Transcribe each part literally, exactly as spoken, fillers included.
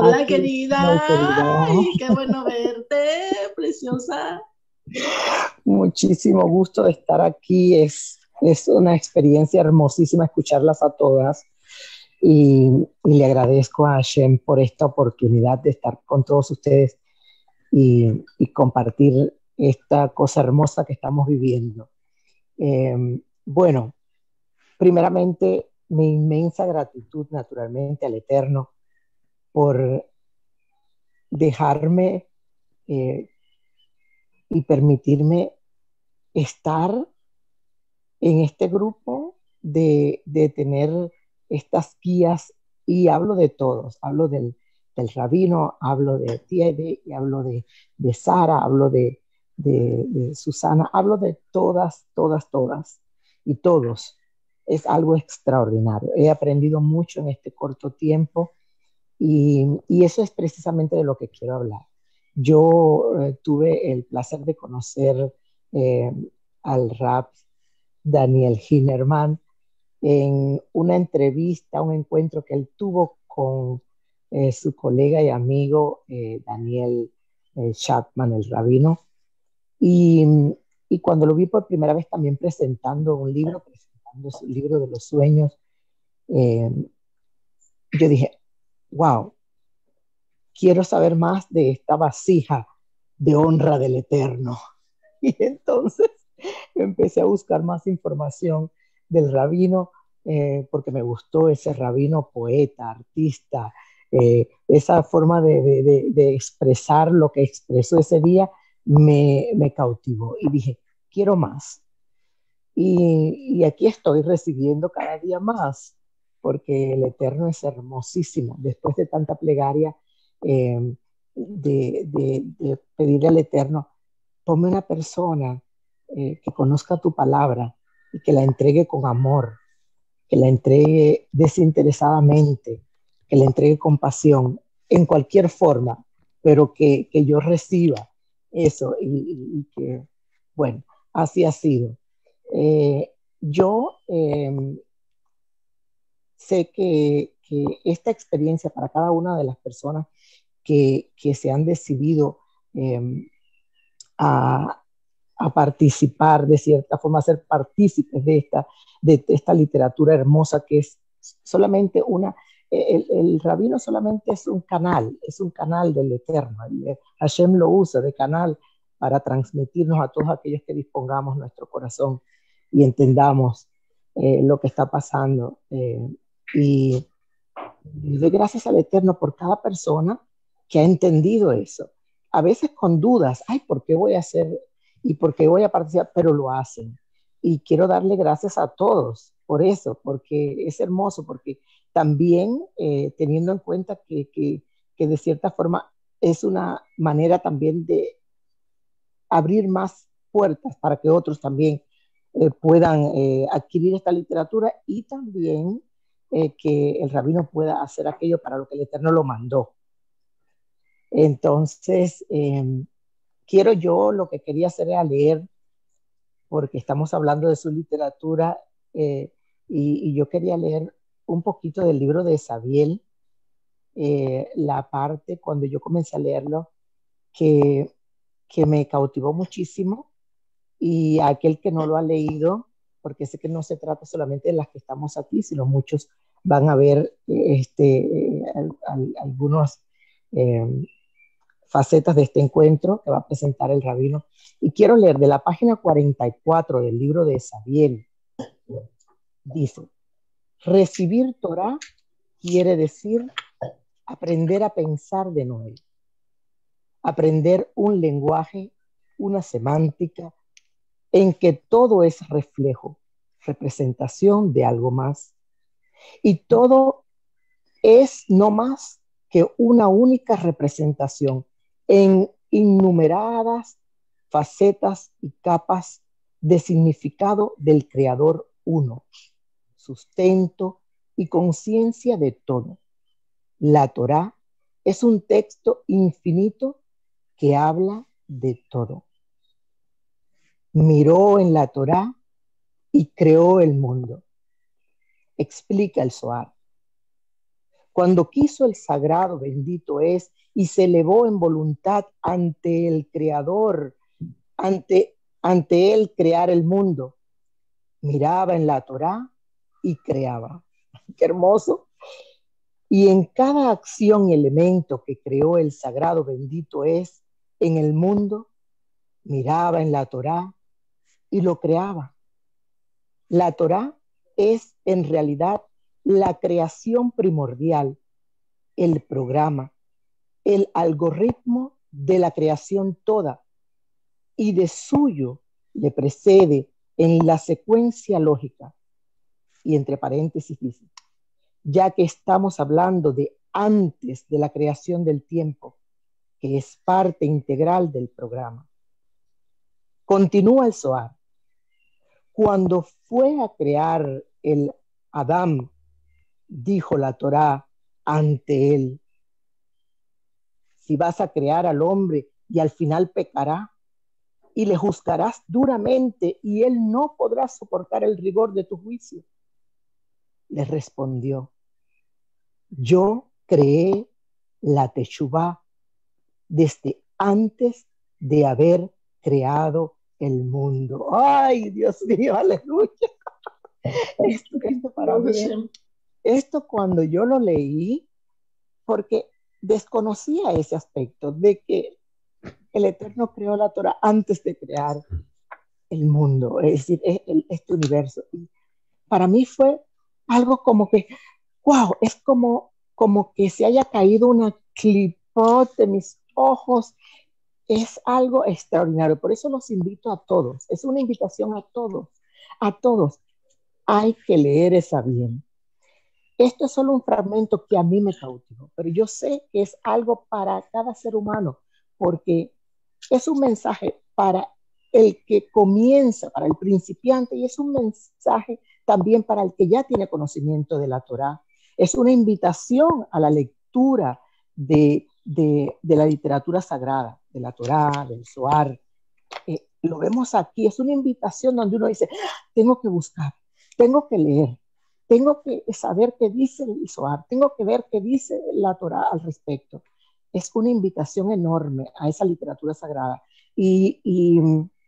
Hola, Aquí querida. mi autoridad. Ay, qué bueno verte, preciosa. Muchísimo gusto de estar aquí. Es, es una experiencia hermosísima escucharlas a todas y, y le agradezco a Hashem por esta oportunidad de estar con todos ustedes y, y compartir esta cosa hermosa que estamos viviendo. Eh, bueno, primeramente, mi inmensa gratitud naturalmente al Eterno por dejarme eh, y permitirme estar en este grupo de, de tener estas guías y hablo de todos, hablo del, del rabino, hablo de Tiede y hablo de, de Sara, hablo de, de, de Susana, hablo de todas, todas, todas y todos. Es algo extraordinario. He aprendido mucho en este corto tiempo y, y eso es precisamente de lo que quiero hablar. Yo eh, tuve el placer de conocer eh, al rap Daniel Hinerman en una entrevista, un encuentro que él tuvo con eh, su colega y amigo eh, Daniel eh, Chapman, el rabino. Y, y cuando lo vi por primera vez también presentando un libro, presentando su libro de los sueños, eh, yo dije, wow, quiero saber más de esta vasija de honra del Eterno. Y entonces empecé a buscar más información del rabino eh, porque me gustó ese rabino poeta, artista, eh, esa forma de, de, de, de, expresar lo que expresó ese día me, me cautivó y dije, quiero más. Y, y aquí estoy recibiendo cada día más porque el Eterno es hermosísimo. Después de tanta plegaria, eh, de, de, de pedirle al Eterno, tome una persona eh, que conozca tu palabra y que la entregue con amor, que la entregue desinteresadamente, que la entregue con pasión, en cualquier forma, pero que, que yo reciba eso y, y, y, que, bueno, así ha sido. Eh, yo eh, sé que, que, esta experiencia para cada una de las personas que, que se han decidido eh, a, a participar, de cierta forma, a ser partícipes de esta, de esta literatura hermosa que es solamente una, el, el rabino solamente es un canal, es un canal del Eterno. Hashem lo usa de canal para transmitirnos a todos aquellos que dispongamos nuestro corazón y entendamos eh, lo que está pasando. Eh, y, y doy gracias al Eterno por cada persona que ha entendido eso. A veces con dudas, ay, ¿por qué voy a hacer y por qué voy a participar? Pero lo hacen. Y quiero darle gracias a todos por eso, porque es hermoso, porque también eh, teniendo en cuenta que, que, que de cierta forma es una manera también de abrir más puertas para que otros también eh, puedan eh, adquirir esta literatura y también eh, que el rabino pueda hacer aquello para lo que el Eterno lo mandó. Entonces, eh, quiero yo, lo que quería hacer era leer, porque estamos hablando de su literatura, eh, y, y, yo quería leer un poquito del libro de Sabiel, eh, la parte cuando yo comencé a leerlo, que, que me cautivó muchísimo, y aquel que no lo ha leído, porque sé que no se trata solamente de las que estamos aquí, sino muchos van a ver este, eh, al, al, algunos eh, facetas de este encuentro que va a presentar el rabino. Y quiero leer de la página cuarenta y cuatro del libro de Sabiel. Dice, recibir Torah quiere decir aprender a pensar de nuevo, aprender un lenguaje, una semántica, en que todo es reflejo, representación de algo más. Y todo es no más que una única representación en innumeradas facetas y capas de significado del Creador uno, sustento y conciencia de todo. La Torá es un texto infinito que habla de todo. Miró en la Torá y creó el mundo. Explica el Zohar. Cuando quiso el sagrado, bendito es, y se elevó en voluntad ante el Creador, ante, ante él crear el mundo, miraba en la Torá y creaba. Qué hermoso. Y en cada acción y elemento que creó el sagrado, bendito es, en el mundo, miraba en la Torá y lo creaba. La Torá es en realidad la creación primordial, el programa, el algoritmo de la creación toda, y de suyo le precede en la secuencia lógica, y entre paréntesis dice, ya que estamos hablando de antes de la creación del tiempo, que es parte integral del programa. Continúa el Zohar. Cuando fue a crear el Adán, dijo la Torá ante él, si vas a crear al hombre y al final pecará, y le juzgarás duramente, y él no podrá soportar el rigor de tu juicio. Le respondió, yo creé la Teshuvá desde antes de haber creado el mundo. Ay, Dios mío, aleluya. Esto, esto para mí, esto cuando yo lo leí, porque desconocía ese aspecto de que el Eterno creó la Torah antes de crear el mundo, es decir, este universo. Y para mí fue algo como que, wow, es como, como que se haya caído una clipot de mis ojos. Es algo extraordinario. Por eso los invito a todos. Es una invitación a todos, a todos. Hay que leer esa bien. Esto es solo un fragmento que a mí me cautivó, pero yo sé que es algo para cada ser humano, porque es un mensaje para el que comienza, para el principiante, y es un mensaje también para el que ya tiene conocimiento de la Torá. Es una invitación a la lectura de, de, de la literatura sagrada, de la Torá, del Zohar. Eh, lo vemos aquí, es una invitación donde uno dice, tengo que buscar, tengo que leer, tengo que saber qué dice el Zohar, tengo que ver qué dice la Torá al respecto. Es una invitación enorme a esa literatura sagrada. Y, y,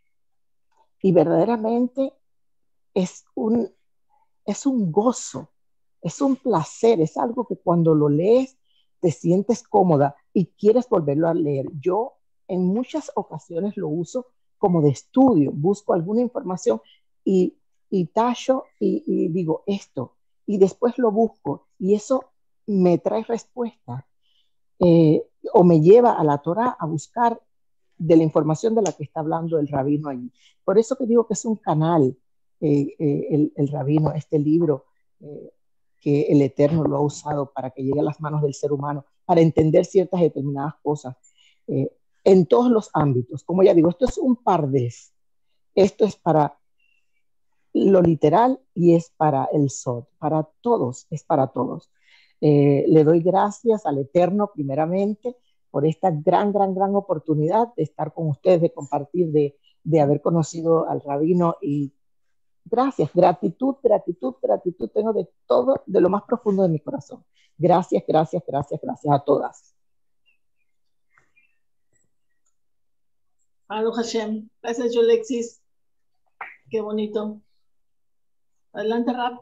y verdaderamente es un, es un gozo, es un placer, es algo que cuando lo lees te sientes cómoda y quieres volverlo a leer. Yo en muchas ocasiones lo uso como de estudio, busco alguna información y, y tallo y, y digo esto, y después lo busco y eso me trae respuesta eh, o me lleva a la Torá a buscar de la información de la que está hablando el rabino allí. Por eso que digo que es un canal, eh, eh, el, el rabino, este libro eh, que el Eterno lo ha usado para que llegue a las manos del ser humano, para entender ciertas determinadas cosas eh, en todos los ámbitos. Como ya digo, esto es un pardés, esto es para lo literal y es para el Sod, para todos, es para todos. Eh, le doy gracias al Eterno primeramente por esta gran, gran, gran oportunidad de estar con ustedes, de compartir, de, de haber conocido al rabino y gracias, gratitud, gratitud, gratitud tengo de todo, de lo más profundo de mi corazón. Gracias, gracias, gracias, gracias a todas. Baruch Hashem. Gracias, Yolexis. Qué bonito. Adelante, Rap.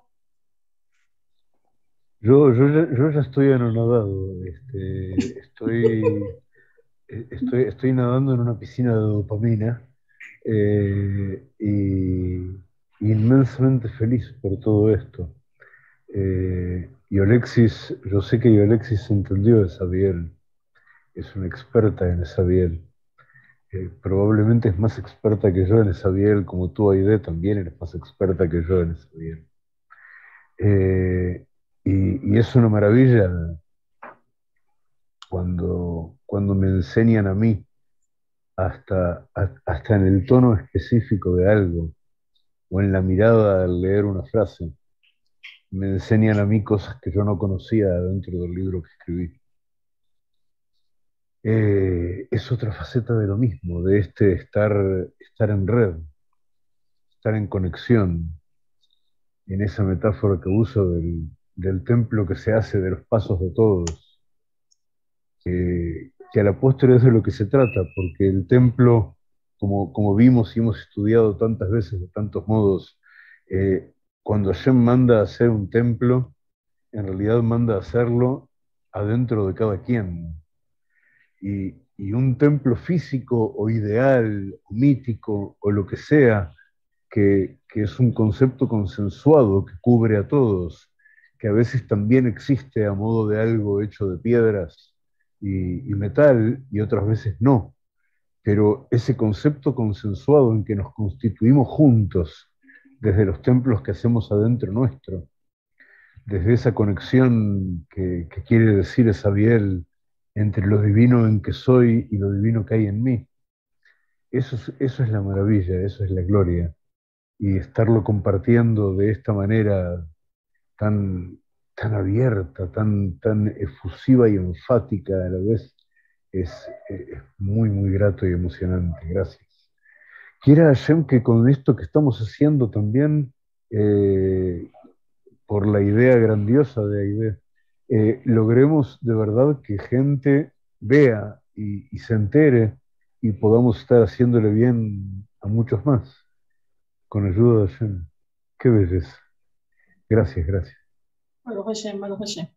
Yo, yo, ya, yo ya estoy anonadado, este, estoy, estoy, estoy nadando en una piscina de dopamina eh, y inmensamente feliz por todo esto. Eh, y Alexis, yo sé que Alexis entendió esa biel, es una experta en esa biel. Eh, probablemente es más experta que yo en esa biel, como tú, Aide, también eres más experta que yo en esa biel. Eh, y, y es una maravilla cuando, cuando me enseñan a mí, hasta, a- hasta en el tono específico de algo, o en la mirada al leer una frase, me enseñan a mí cosas que yo no conocía dentro del libro que escribí. Eh, es otra faceta de lo mismo, de este estar, estar en red, estar en conexión, en esa metáfora que uso del, del templo que se hace de los pasos de todos, que, que a la postre es de lo que se trata, porque el templo, como, como vimos y hemos estudiado tantas veces de tantos modos, eh, cuando Hashem manda a hacer un templo, en realidad manda a hacerlo adentro de cada quien. Y, y un templo físico o ideal o mítico o lo que sea, que, que es un concepto consensuado que cubre a todos, que a veces también existe a modo de algo hecho de piedras y, y metal y otras veces no. Pero ese concepto consensuado en que nos constituimos juntos desde los templos que hacemos adentro nuestro, desde esa conexión que, que quiere decir Esabiel entre lo divino en que soy y lo divino que hay en mí. Eso es, eso es la maravilla, eso es la gloria. Y estarlo compartiendo de esta manera tan, tan abierta, tan, tan efusiva y enfática a la vez, es, es muy, muy grato y emocionante. Gracias. Quiera Hashem que con esto que estamos haciendo también, eh, por la idea grandiosa de Aide, eh, logremos de verdad que gente vea y, y se entere y podamos estar haciéndole bien a muchos más, con ayuda de Hashem. Qué belleza. Gracias, gracias. Baruch Hashem, Baruch Hashem.